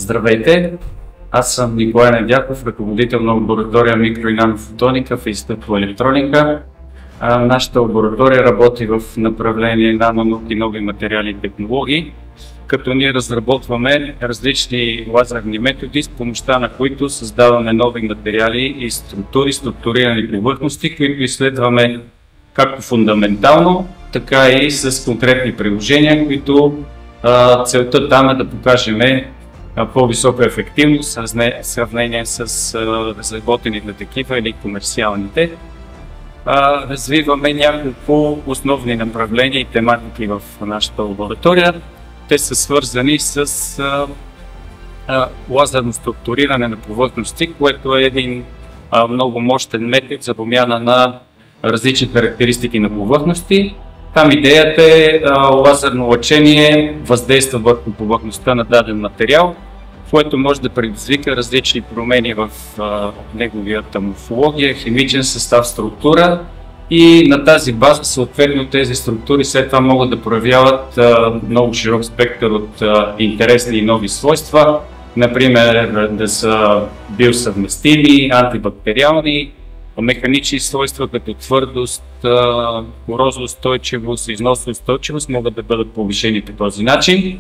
Здравейте! Аз съм Николай Недяков, ръководител на лаборатория микро- и нанофотоника в Институт по електроника. Нашата лаборатория работи в направление нанонауки, нови материали и технологии, като ние разработваме различни лазерни методи, с помощта на които създаваме нови материали и структурирани повърхности, които изследваме както фундаментално, така и с конкретни приложения, които целта там е да покажем по-висока ефективност в сравнение с разработените такива или комерциалните. Развиваме няколко основни направления и тематики в нашата лаборатория. Те са свързани с лазерно структуриране на повърхности, което е един много мощен метод за промяна на различни характеристики на повърхности. Там идеята е лазерно лъчение въздейства върху повърхността на даден материал, което може да предизвика различни промени в неговията морфология, химичен състав, структура и на тази база съответно тези структури след това могат да проявяват много широк спектър от интересни и нови свойства, например да са биосъвместими, антибактериални, механични свойства като твърдост, корозоустойчивост, износоустойчивост могат да бъдат повишени по този начин.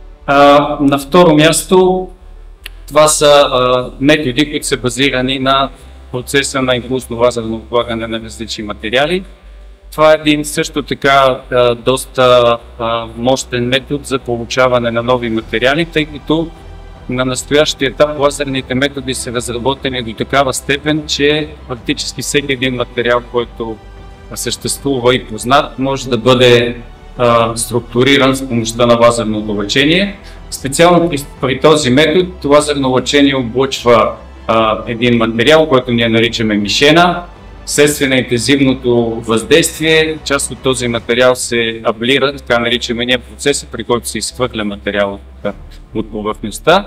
На второ място, това са методи, които са базирани на процеса на импулсно лазерно облагане на различни материали. Това е един също така доста мощен метод за получаване на нови материали, тъй като на настоящия етап лазерните методи са разработени до такава степен, че практически всеки един материал, който съществува и познат, може да бъде структуриран с помощта на лазерното лъчение. Специално при този метод лазерно лъчение облъчва един материал, който ние наричаме мишена. Вследствие на интензивното въздействие, част от този материал се аблира, така наричаме ние процеса, при който се изхвърля материал от повърхността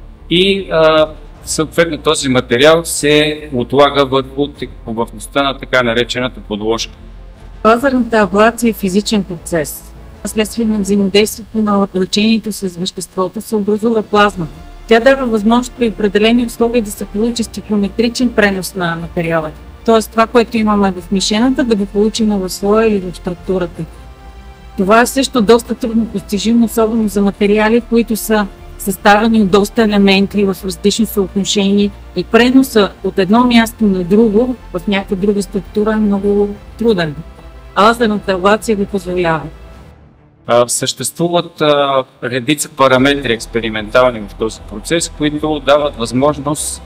и съответно този материал се отлага върху повърхността на така наречената подложка. Лазерната аблация е физичен процес. Следствие на взаимодействието на лъчението с веществото се образува плазма. Тя дава възможност при определени условия да се получи стихиометричен пренос на материала. Тоест това, което имаме в мишената, да го получим в слоя или в структурата. Това е също доста трудно постижимо, особено за материали, които са съставени от доста елементи в различни съотношения и преноса от едно място на друго в някаква друга структура е много труден. А лазерната аблация го позволява. Съществуват редица параметри експериментални в този процес, които дават възможност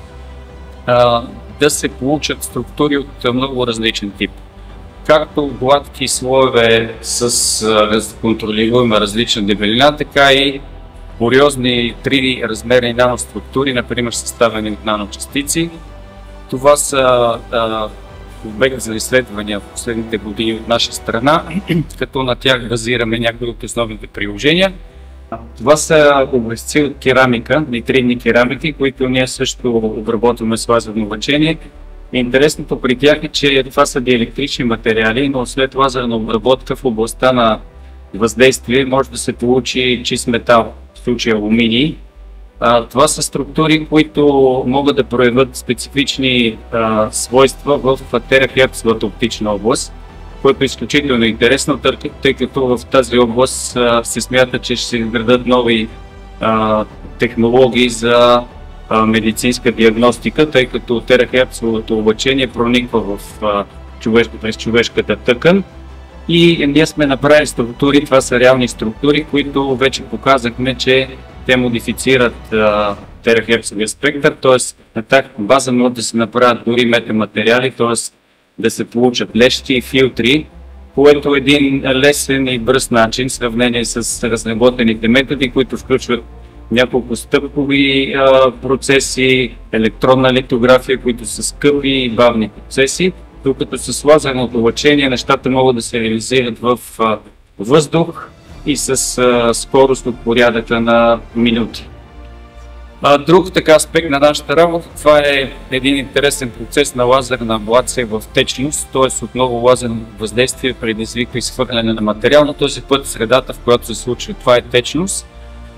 да се получат структури от много различен тип. Както гладки слоеве с контролируема различна дебелина, така и пориозни триразмерни наноструктури, например съставени от наночастици. Това са обект за изследвания в последните години от наша страна, като на тях базираме някои от основните приложения. Това са образци от керамика, нитридни керамики, които ние също обработваме с лазерно лъчение. Интересното при тях е, че това са диелектрични материали, но след лазерна обработка в областта на въздействие може да се получи чист метал, в случая алуминий. Това са структури, които могат да проявят специфични свойства в терахерцовата оптична област, което е изключително интересно, тъй като в тази област се смята, че ще се изградат нови технологии за медицинска диагностика, тъй като терахерцовото лъчение прониква през човешката тъкан. И ние сме направили структури, това са реални структури, които вече показахме, че те модифицират терахерцовия спектър, т.е. на тази база могат да се направят дори метаматериали, т.е. да се получат лещи и филтри, което е един лесен и бърз начин в сравнение с разработените методи, които включват няколко стъпкови процеси, електронна литография, които са скъпи и бавни процеси, докато с лазерното лъчение нещата могат да се реализират в въздух и с скорост от порядъка на минути. Друг така аспект на нашата работа, това е един интересен процес на лазерна аблация в течност, т.е. отново лазерно въздействие предизвиква изхвърляне на материал, но този път средата, в която се случва, това е течност.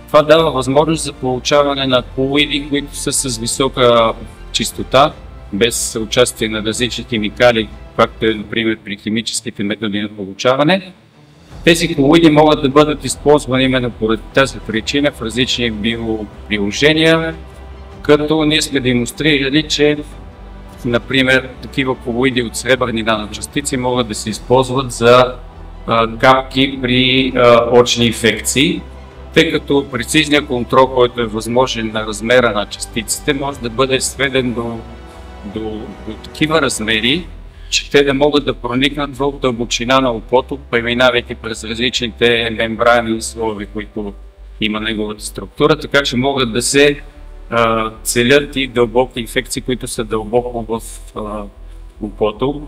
Това дава възможност за получаване на колоиди, които са с висока чистота, без участие на различни химикали, както е, например, при химическите методи на получаване. Тези колоиди могат да бъдат използвани именно поради тази причина в различни биоприложения, като ние сме демонстрирали, че, например, такива колоиди от сребърни наночастици могат да се използват за капки при очни инфекции, тъй като прецизният контрол, който е възможен на размера на частиците, може да бъде сведен до такива размери, че те да могат да проникнат в дълбочина на окото, преминавайки през различните мембрани слоеве, които има неговата структура, така че могат да се целят и дълбоки инфекции, които са дълбоко в окото.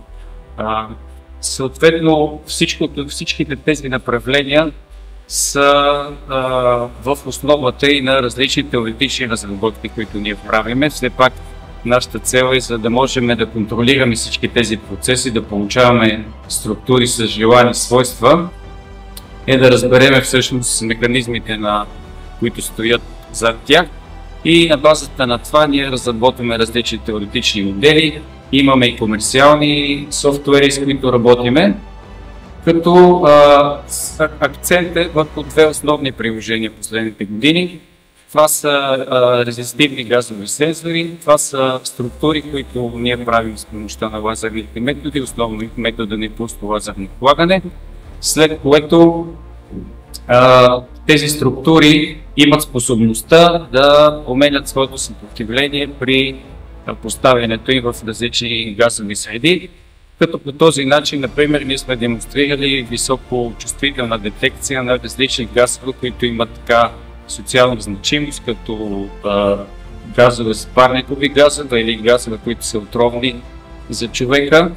Съответно, всичките тези направления са в основата и на различни теоретични разработки, които ние правиме. Все пак нашата цел е, за да можем да контролираме всички тези процеси, да получаваме структури с желани свойства, е да разбереме всъщност механизмите, които стоят зад тях. И на базата на това ние разработваме различни теоретични модели. Имаме и комерциални софтуери, с които работиме, като акцент е върху две основни приложения в последните години. Това са резистивни газови сензори, това са структури, които ние правим с помощта на лазерните методи, основно метода на импулсно лазерно влагане, след което тези структури имат способността да променят своето съпротивление при поставянето им в различни газови среди, като по този начин, например, ние сме демонстрирали високо чувствителна детекция на различни газове, които имат така социална значимост, като газове с парникови газове или газове, които са отровни за човека.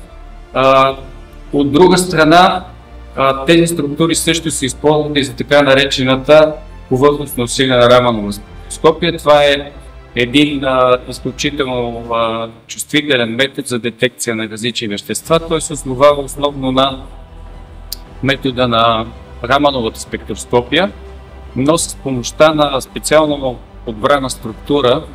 От друга страна, тези структури също се използват и за така наречената повърхностно усилена раманова спектроскопия. Това е един изключително чувствителен метод за детекция на различни вещества. Той се основава основно на метода на рамановата спектроскопия, но с помощта на специално подбрана структура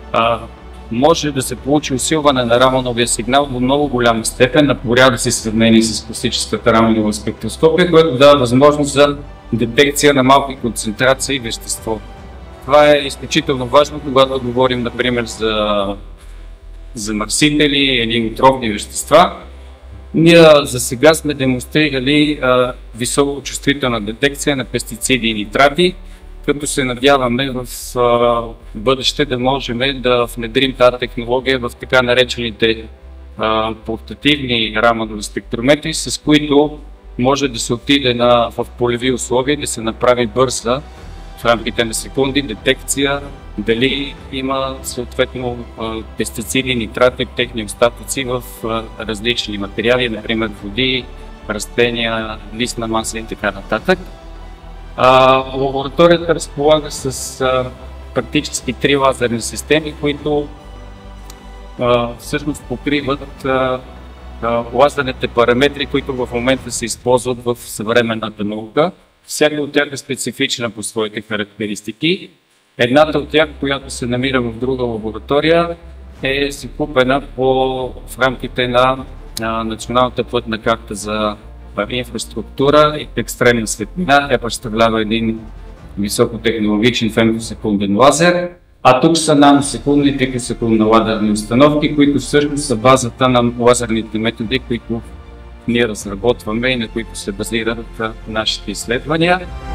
може да се получи усилване на рамановия сигнал до много голяма степен, на порядъци сравнени с класическата раманова спектроскопия, което дава възможност за детекция на малки концентрации вещество. Това е изключително важно, когато говорим, например, за замърсители или отровни вещества. Ние за сега сме демонстрирали високочувствителна детекция на пестициди и нитрати, като се надяваме в бъдеще да можем да внедрим тази технология в така наречените портативни раманови спектрометри, с които може да се отиде в полеви условия, да се направи бърза в рамките на секунди детекция дали има съответно пестициди, нитрати, техни остатъци в различни материали, например води, растения, листна маса и така нататък. Лабораторията разполага с практически 3 лазерни системи, които всъщност покриват лазерните параметри, които в момента се използват в съвременната наука. Всяка от тях е специфична по своите характеристики. Едната от тях, която се намира в друга лаборатория, е закупена в рамките на Националната пътна карта за инфраструктура и екстремна светлина. Тя представлява един високотехнологичен фемтосекунден лазер, а тук са наносекундни пикосекундни лазерни установки, които всъщност са базата на лазерните методи, които ние разработваме и на които се базират нашите изследвания.